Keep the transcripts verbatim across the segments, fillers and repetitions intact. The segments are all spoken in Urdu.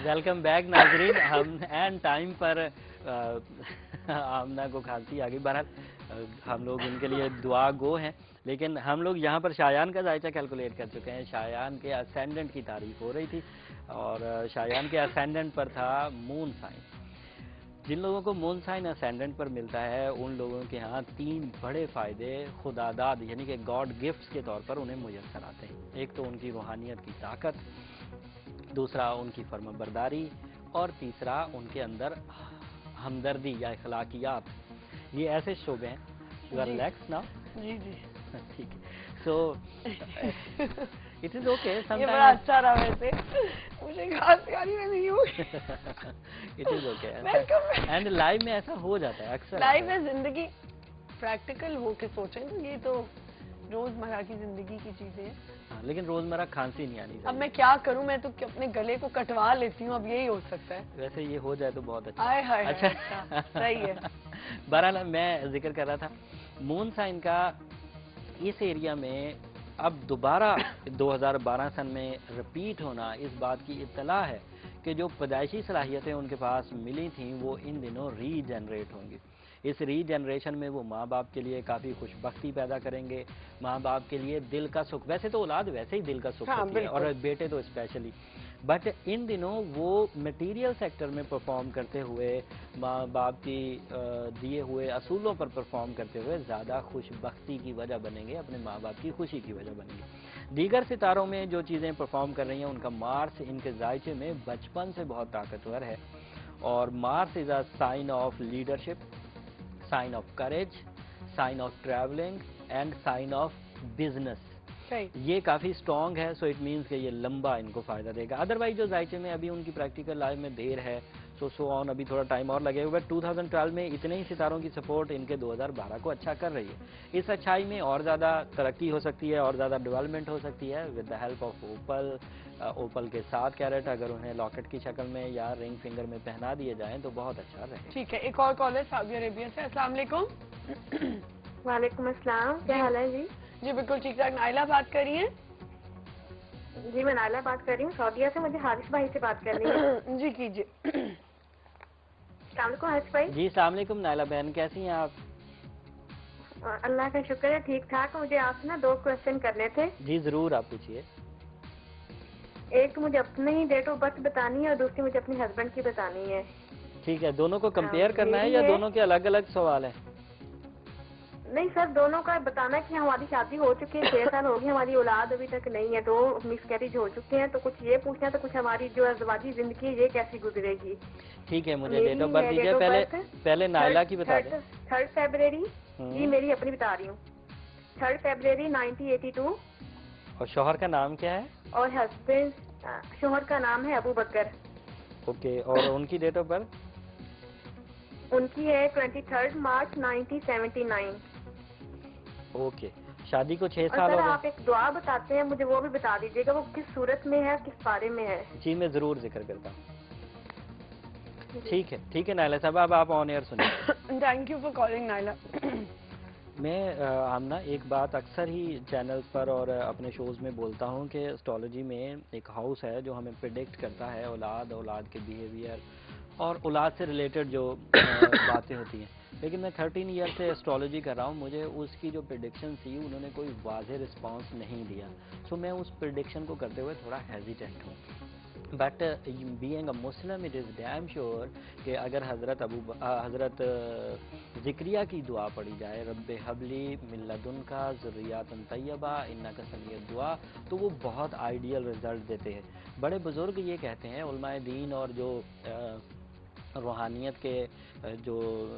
ویلکم بیک ناظرین. ہم این ٹائم پر آمنہ کو کھانسی آ گئی. بہرحال ہم لوگ ان کے لیے دعا گو ہیں, لیکن ہم لوگ یہاں پر شایان کا ذائچہ کیلکولیٹ کر چکے ہیں. شایان کے اسینڈنٹ کی تعریف ہو رہی تھی اور شایان کے اسینڈنٹ پر تھا مون سائن. جن لوگوں کو مون سائن اسینڈنٹ پر ملتا ہے ان لوگوں کے ہاں تین بڑے فائدے خداداد یعنی کہ گاڈ گفٹس کے طور پر انہیں میسر آتے ہیں. ایک تو ان کی روحانیت کی طاقت, دوسرا ان کی فرما برداری, اور تیسرا ان کے اندر ہمدردی یا اخلاقیات. یہ ایسے شعبے ہیں. یو آر ریلیکس نا؟ جی جی ٹھیک ہے. So it is okay. یہ بڑا اچھا رہا ویسے, مجھے کھانسی آ رہی ہے نہیں ہوئی. It is okay. And life میں ایسا ہو جاتا ہے اکثر. لائف میں زندگی پریکٹیکل ہو کے سوچیں تو یہ تو روزمرہ کی زندگی کی چیزیں ہیں. ہاں لیکن روزمرہ کھانسی نہیں آنی چاہیے. اب میں کیا کروں, میں تو اپنے گلے کو کٹوا لیتی ہوں, اب یہی ہو سکتا ہے. ویسے یہ ہو جائے تو بہت اچھا. آئے ہائے اچھا صحیح ہے. بہرحال میں ذکر کر رہا تھا مون سائن کا. اس ایریا میں اب دوبارہ دو ہزار بارہ سن میں رپیٹ ہونا اس بات کی اطلاع ہے کہ جو پیدائشی صلاحیتیں ان کے پاس ملی تھیں وہ ان دنوں ری جنریٹ ہوں گی. اس ری جنریشن میں وہ ماں باپ کے لیے کافی خوش بختی پیدا کریں گے, ماں باپ کے لیے دل کا سکھ. ویسے تو اولاد ویسے ہی دل کا سکھ ہوتی ہے اور بیٹے تو اسپیشلی, بٹ ان دنوں وہ میٹیریل سیکٹر میں پرفارم کرتے ہوئے, ماں باپ کی دیے ہوئے اصولوں پر پرفارم کرتے ہوئے زیادہ خوش بختی کی وجہ بنیں گے, اپنے ماں باپ کی خوشی کی وجہ بنیں گے. دیگر ستاروں میں جو چیزیں پرفارم کر رہی ہیں ان کا مارس ان کے ذائچے میں بچپن سے بہت طاقتور ہے. اور Mars is a sign of leadership, sign of courage, sign of travelling and sign of business. یہ کافی اسٹرانگ ہے. سو اٹ مینس کہ یہ لمبا ان کو فائدہ دے گا. ادروائز جو ذائچے میں ابھی ان کی پریکٹیکل لائف میں دیر ہے, سو سو آن ابھی تھوڑا ٹائم اور لگے گا. بٹ ٹو تھاؤزینڈ ٹویلو میں اتنے ہی ستاروں کی سپورٹ ان کے دو ہزار بارہ کو اچھا کر رہی ہے. اس اچھائی میں اور زیادہ ترقی ہو سکتی ہے, اور زیادہ ڈیولپمنٹ ہو سکتی ہے with the help of opal. Opal کے ساتھ کیرٹ اگر انہیں لاکٹ کی شکل میں یا رنگ فنگر میں پہنا دیے جائیں تو بہت اچھا رہے. ٹھیک ہے, ایک اور کال ہے سعودی عربیہ سے. السلام علیکم. وعلیکم السلام, کیا حال ہے جی؟ جی بالکل ٹھیک ٹھاک. نائلہ بات کر رہی ہیں؟ جی میں نائلہ بات کر رہی ہوں سعودیہ سے. مجھے حارث بھائی سے بات کرنی ہے. جی کیجیے. السلام علیکم حارث بھائی. جی السلام علیکم نائلہ بہن, کیسی ہیں آپ؟ اللہ کا شکر ہے ٹھیک ٹھاک. مجھے آپ سے نا دو کوشچن کرنے تھے. جی ضرور, آپ پوچھیے. ایک مجھے اپنے ہی ڈیٹ آف برتھ بتانی ہے اور دوسری مجھے اپنے ہسبینڈ کی بتانی ہے. ٹھیک ہے, دونوں کو کمپیئر کرنا ہے یا دونوں کے الگ الگ سوال ہیں؟ نہیں سر, دونوں کا بتانا کہ ہماری شادی ہو چکی ہے, چھ سال ہو گئی, ہماری اولاد ابھی تک نہیں ہے, دو مس کیریج ہو چکے ہیں. تو کچھ یہ پوچھنا تو کچھ ہماری جو ازدواجی زندگی ہے یہ کیسی گزرے گی. ٹھیک ہے, مجھے ڈیٹ آف برتھ دیجیے. پہلے پہلے نائلہ کی بتا دیں. Third February. جی میری اپنی بتا رہی ہوں. Third February nineteen eighty two. اور شوہر کا نام کیا ہے؟ اور ہسبینڈ شوہر کا نام ہے ابو بکر. اوکے, اور ان کی ڈیٹ آف برتھ؟ ان کی ہے twenty third March nineteen seventy nine. Okay, شادی کو چھ سال ہو گئے. آپ ایک دعا بتاتے ہیں, مجھے وہ بھی بتا دیجیے گا, وہ کس صورت میں ہے, کس بارے میں ہے. جی میں ضرور ذکر کرتا ہوں. ٹھیک ہے ٹھیک ہے نائلہ صاحب, اب آپ آن ایئر سنیں. Thank you for calling Naila. میں آمنہ ایک بات اکثر ہی چینلز پر اور اپنے شوز میں بولتا ہوں کہ اسٹرالوجی میں ایک ہاؤس ہے جو ہمیں پریڈکٹ کرتا ہے اولاد, اولاد کے بیہیویئر اور اولاد سے ریلیٹڈ جو باتیں ہوتی ہیں. لیکن میں تھرٹین ایئر سے اسٹرالوجی کر رہا ہوں, مجھے اس کی جو پریڈکشن تھی انہوں نے کوئی واضح رسپانس نہیں دیا. سو میں اس پریڈکشن کو کرتے ہوئے تھوڑا ہیزیٹنٹ ہوں. But being a Muslim it is damn sure کہ اگر حضرت ابو حضرت ذکریہ کی دعا پڑھی جائے, رب حبلی من لدنکا ذریات طیبہ انکا سمیع الدعاء, تو وہ بہت آئیڈیل رزلٹ دیتے ہیں. بڑے بزرگ یہ کہتے ہیں, علماء دین اور جو روحانیت کے جو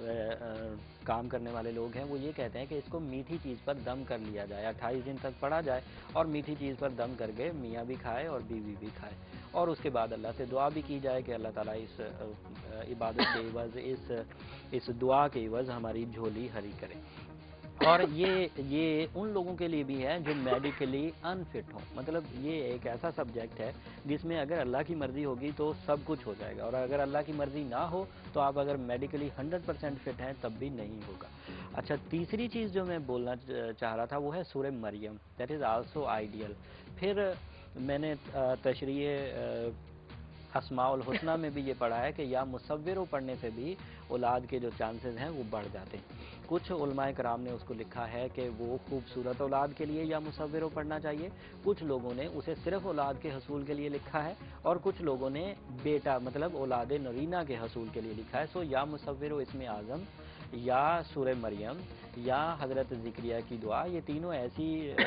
کام کرنے والے لوگ ہیں وہ یہ کہتے ہیں کہ اس کو میٹھی چیز پر دم کر لیا جائے, اٹھائیس دن تک پڑھا جائے اور میٹھی چیز پر دم کر کے میاں بھی کھائے اور بیوی بھی کھائے, اور اس کے بعد اللہ سے دعا بھی کی جائے کہ اللہ تعالیٰ اس عبادت کے عوض, اس اس دعا کے عوض ہماری جھولی ہری کرے. اور یہ یہ ان لوگوں کے لیے بھی ہے جو میڈیکلی انفٹ ہوں. مطلب یہ ایک ایسا سبجیکٹ ہے جس میں اگر اللہ کی مرضی ہوگی تو سب کچھ ہو جائے گا, اور اگر اللہ کی مرضی نہ ہو تو آپ اگر میڈیکلی ہنڈریڈ پرسینٹ فٹ ہیں تب بھی نہیں ہوگا. اچھا, تیسری چیز جو میں بولنا چاہ رہا تھا وہ ہے Surah Maryam, that is also ideal. پھر میں نے تشریح اسماء الحسنہ میں بھی یہ پڑھا ہے کہ یا مصورو پڑھنے سے بھی اولاد کے جو چانسز ہیں وہ بڑھ جاتے ہیں. کچھ علماء کرام نے اس کو لکھا ہے کہ وہ خوبصورت اولاد کے لیے یا مصورو پڑھنا چاہیے, کچھ لوگوں نے اسے صرف اولاد کے حصول کے لیے لکھا ہے, اور کچھ لوگوں نے بیٹا مطلب اولاد نرینہ کے حصول کے لیے لکھا ہے. سو یا مصورو اسم اعظم یا سورہ مریم یا حضرت ذکریہ کی دعا, یہ تینوں ایسی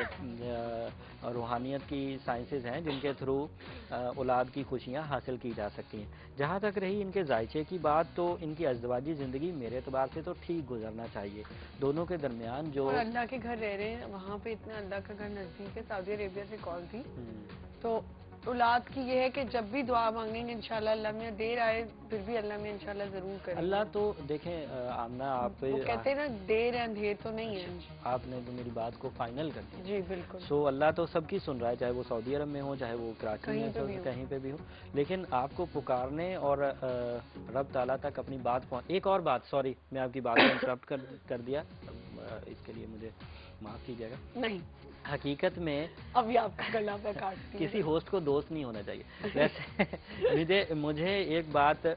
روحانیت کی سائنسز ہیں جن کے تھرو اولاد کی خوشیاں حاصل کی جا سکتی ہیں. جہاں تک رہی ان کے ذائچے کی بات, تو ان کی ازدواجی زندگی میرے اعتبار سے تو ٹھیک گزرنا چاہیے. دونوں کے درمیان جو اور اللہ کے گھر رہ رہے ہیں, وہاں پہ اتنا اللہ کا گھر نزدیک ہے. سعودی عربیہ سے کال تھی, تو اولاد کی یہ ہے کہ جب بھی دعا مانگیں گے انشاءاللہ اللہ میں دیر آئے پھر بھی اللہ میں انشاءاللہ ضرور کریں. اللہ تو دیکھیں آمنہ, آپ وہ کہتے ہیں نا دیر ہے اندھیر تو نہیں ہے. آپ نے تو میری بات کو فائنل کر دیا. جی بالکل. سو اللہ تو سب کی سن رہا ہے, چاہے وہ سعودی عرب میں ہو, چاہے وہ کراچی میں ہو, کہیں پہ بھی ہو, لیکن آپ کو پکارنے اور رب تعالیٰ تک اپنی بات پہنچ. ایک اور بات, سوری میں آپ کی بات کو انٹرپٹ کر دیا, اس کے لیے مجھے معاف کیجیے گا. نہیں, حقیقت میں ابھی آپ کا گلا پہ کاٹتی کسی ہوسٹ کو دوست نہیں ہونا چاہیے. ویسے مجھے مجھے ایک بات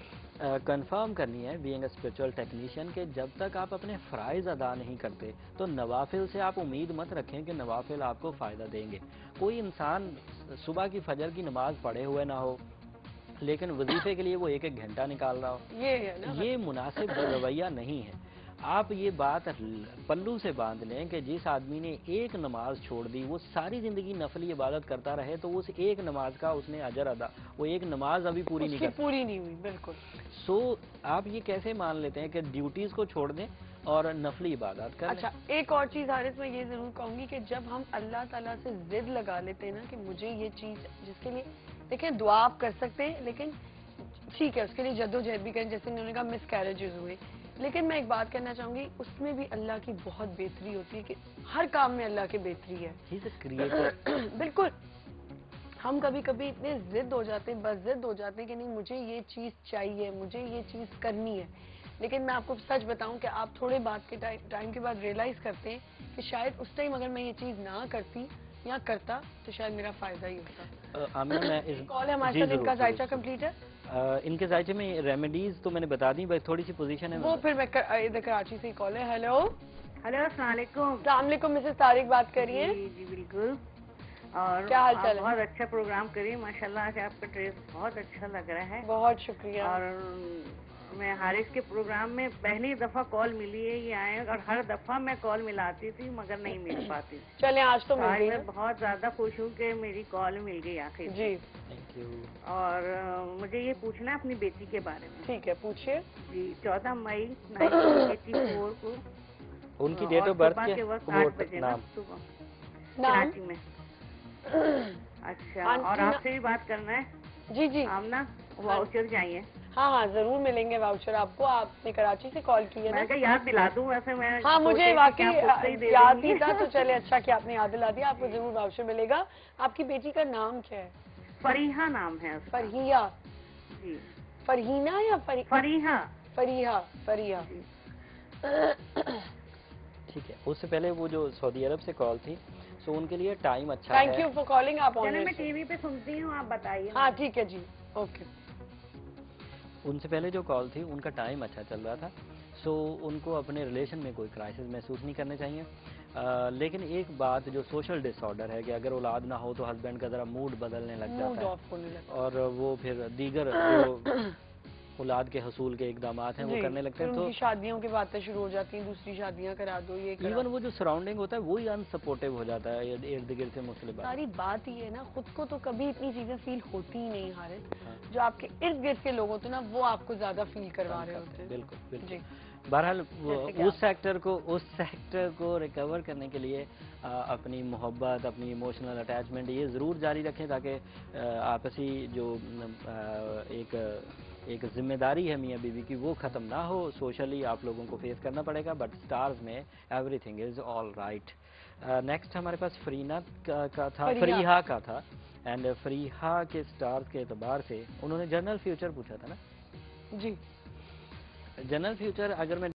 کنفرم کرنی ہے بینگ اے اسپرچول ٹیکنیشین, کہ جب تک آپ اپنے فرائض ادا نہیں کرتے تو نوافل سے آپ امید مت رکھیں کہ نوافل آپ کو فائدہ دیں گے. کوئی انسان صبح کی فجر کی نماز پڑھے ہوئے نہ ہو لیکن وظیفے کے لیے وہ ایک ایک گھنٹہ نکال رہا ہو, یہ مناسب رویہ نہیں ہے. آپ یہ بات پلو سے باندھ لیں کہ جس آدمی نے ایک نماز چھوڑ دی وہ ساری زندگی نفلی عبادت کرتا رہے تو اس ایک نماز کا اس نے اجر ادا, وہ ایک نماز ابھی پوری نہیں کرتا, پوری نہیں ہوئی. بالکل. سو آپ یہ کیسے مان لیتے ہیں کہ ڈیوٹیز کو چھوڑ دیں اور نفلی عبادت کریں؟ اچھا, ایک اور چیز حارث میں یہ ضرور کہوں گی کہ جب ہم اللہ تعالیٰ سے ضد لگا لیتے ہیں نا کہ مجھے یہ چیز, جس کے لیے دیکھیں دعا آپ کر سکتے ہیں لیکن ٹھیک ہے اس کے لیے جد و جہد بھی کریں, جیسے انہوں نے کہا مس کیریجز ہوئے, لیکن میں ایک بات کہنا چاہوں گی اس میں بھی اللہ کی بہت بہتری ہوتی ہے کہ ہر کام میں اللہ کی بہتری ہے. بالکل. ہم کبھی کبھی اتنے ضد ہو جاتے ہیں, بس ضد ہو جاتے ہیں کہ نہیں مجھے یہ چیز چاہیے, مجھے یہ چیز کرنی ہے, لیکن میں آپ کو سچ بتاؤں کہ آپ تھوڑے بعد کے ٹائم کے بعد ریئلائز کرتے ہیں کہ شاید اس ٹائم اگر میں یہ چیز نہ کرتی یا کرتا تو شاید میرا فائدہ ہی ہوتا. کال ہے ہمارے ساتھ, ان کا ذائچہ کمپلیٹ ہے. ان کے ذائچے میں ریمیڈیز تو میں نے بتا دی, بس تھوڑی سی پوزیشن ہے وہ پھر میں ادھر کراچی سے ہی کال ہے. ہیلو ہلو, السلام علیکم. السلام علیکم, مسز طارق بات کر رہی ہیں. جی جی بالکل. اور کیا حال چال ہے؟ بہت اچھا پروگرام کریے ماشاء اللہ, کہ آپ کا ڈریس بہت اچھا لگ رہا ہے. بہت شکریہ. اور میں حارث کے پروگرام میں پہلی دفعہ کال ملی ہے, یہ آئے, اور ہر دفعہ میں کال ملاتی تھی مگر نہیں مل پاتی. چلیں آج تو مل گئی. میں بہت زیادہ خوش ہوں کہ میری کال مل گئی آخر. جی اور مجھے یہ پوچھنا ہے اپنی بیٹی کے بارے میں. ٹھیک ہے پوچھیے. جی چودہ مئی نائنٹین ایٹی فور کو ان کی ڈیٹ آف برتھ کے وقت آٹھ بجے نا صبح کراچی میں. اچھا, اور آپ سے بھی بات کرنا ہے. جی جی آمنہ واؤچر چاہیے. ہاں ہاں ضرور ملیں گے واؤچر آپ کو. آپ نے کراچی سے کال کی ہے نا. میں یاد دلا دوں ویسے میں. ہاں مجھے واقعی یاد نہیں تھا, تو چلے اچھا کہ آپ نے یاد دلا دیا. آپ کو ضرور واؤچر ملے گا. آپ کی بیٹی کا نام کیا ہے؟ فریحہ نام ہے. فرحیہ. جی فرحینہ یا فریحہ؟ فریحہ. فریحہ ٹھیک ہے. اس سے پہلے وہ جو سعودی عرب سے کال تھی, سو ان کے لیے ٹائم اچھا ہے. Thank you for calling. آپ میں ٹی وی پہ سنتی ہوں, آپ بتائیے. ہاں ٹھیک ہے جی, اوکے. ان سے پہلے جو کال تھی ان کا ٹائم اچھا چل رہا تھا, سو ان کو اپنے ریلیشن میں کوئی کرائسس محسوس نہیں کرنے چاہیے. لیکن ایک بات جو سوشل ڈس آرڈر ہے کہ اگر اولاد نہ ہو تو ہسبینڈ کا ذرا موڈ بدلنے لگ جاتا ہے, اور وہ پھر دیگر جو اولاد کے حصول کے اقدامات ہیں وہ کرنے لگتے ہیں. تو شادیوں کی باتیں شروع ہو جاتی ہیں, دوسری شادیاں کرا دو, یہ ایون وہ جو سراؤنڈنگ ہوتا ہے وہی ان سپورٹیو ہو جاتا ہے ارد گرد سے مسئلے. ساری بات یہ ہے نا, خود کو تو کبھی اتنی چیزیں فیل ہوتی ہی نہیں حارث, جو آپ کے ارد گرد کے لوگ ہوتے ہیں نا وہ آپ کو زیادہ فیل کروا رہے ہوتے ہیں. بالکل بالکل. بہرحال اس سیکٹر کو اس سیکٹر کو ریکور کرنے کے لیے اپنی محبت, اپنی ایموشنل اٹیچمنٹ یہ ضرور جاری رکھیں, تاکہ آپسی جو ایک ایک ذمہ داری ہے میاں بیوی کی وہ ختم نہ ہو. سوشلی آپ لوگوں کو فیس کرنا پڑے گا, بٹ سٹارز میں everything is all right. Next ہمارے پاس فرینا کا تھا, فریحہ کا تھا. اینڈ فریحہ کے سٹارز کے اعتبار سے انہوں نے جنرل فیوچر پوچھا تھا نا. جی جنرل فیوچر اگر میں